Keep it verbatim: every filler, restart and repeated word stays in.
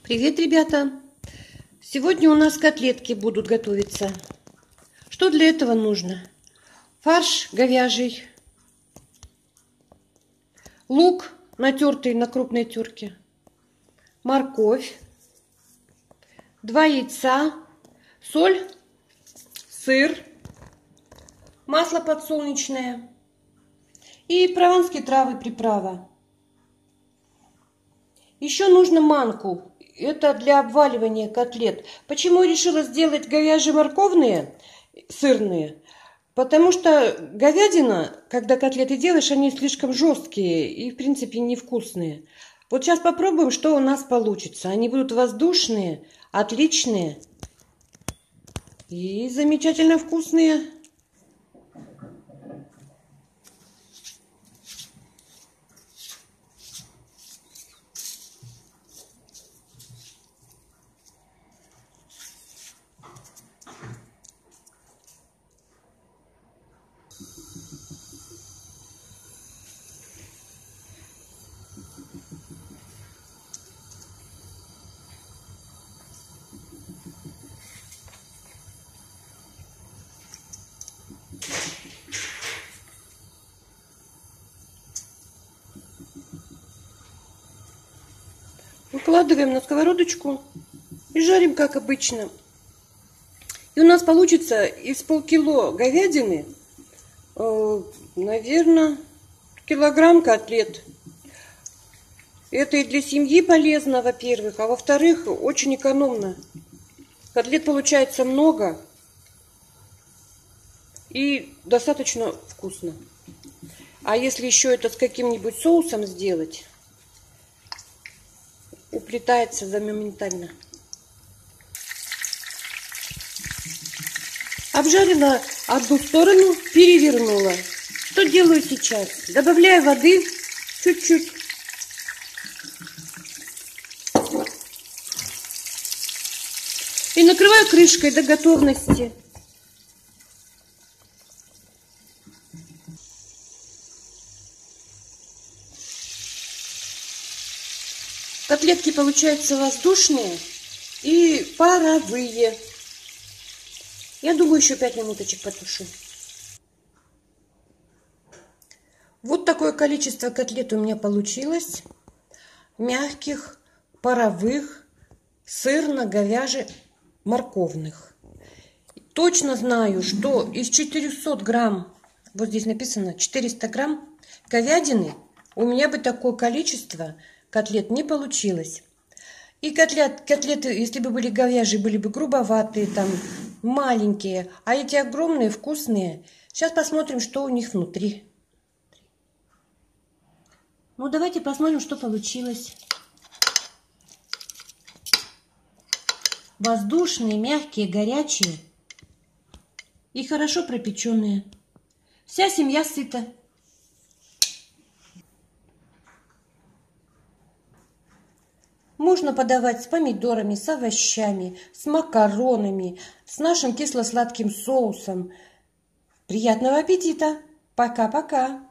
Привет, ребята! Сегодня у нас котлетки будут готовиться. Что для этого нужно? Фарш говяжий, лук, натертый на крупной терке, морковь, два яйца, соль, сыр, масло подсолнечное и прованские травы, приправа. Еще нужно манку. Это для обваливания котлет. Почему я решила сделать говяжьи-морковные, сырные? Потому что говядина, когда котлеты делаешь, они слишком жесткие и, в принципе, невкусные. Вот сейчас попробуем, что у нас получится. Они будут воздушные, отличные и замечательно вкусные. Выкладываем на сковородочку и жарим, как обычно. И у нас получится из полкило говядины, э, наверное, килограмм котлет. Это и для семьи полезно, во-первых, а во-вторых, очень экономно. Котлет получается много и достаточно вкусно. А если еще это с каким-нибудь соусом сделать, уплетается за моментально. Обжарила одну сторону, перевернула. Что делаю сейчас? Добавляю воды чуть-чуть. И накрываю крышкой до готовности. Котлетки получаются воздушные и паровые. Я думаю, еще пять минуточек потушу. Вот такое количество котлет у меня получилось. Мягких, паровых, сырно-говяже-морковных. Точно знаю, что из четырёхсот грамм, вот здесь написано четыреста грамм говядины, у меня бы такое количество котлет не получилось. И котлет, котлеты, если бы были говяжьи, были бы грубоватые, там, маленькие. А эти огромные, вкусные. Сейчас посмотрим, что у них внутри. Ну, давайте посмотрим, что получилось. Воздушные, мягкие, горячие. И хорошо пропеченные. Вся семья сыта. Можно подавать с помидорами, с овощами, с макаронами, с нашим кисло-сладким соусом. Приятного аппетита! Пока-пока!